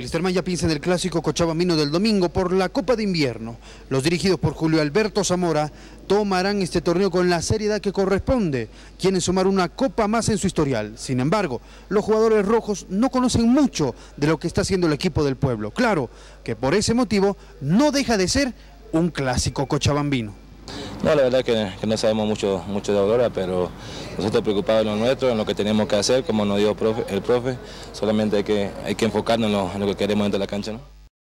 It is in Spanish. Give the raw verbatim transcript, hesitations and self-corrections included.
Wilstermann ya piensa en el clásico cochabambino del domingo por la Copa de Invierno. Los dirigidos por Julio Alberto Zamora tomarán este torneo con la seriedad que corresponde. Quieren sumar una copa más en su historial. Sin embargo, los jugadores rojos no conocen mucho de lo que está haciendo el equipo del pueblo. Claro que por ese motivo no deja de ser un clásico cochabambino. No, la verdad que, que no sabemos mucho, mucho de Aurora, pero nosotros preocupados en lo nuestro, en lo que tenemos que hacer, como nos dijo profe, el profe, solamente hay que, hay que enfocarnos en lo, en lo que queremos dentro de la cancha, ¿no?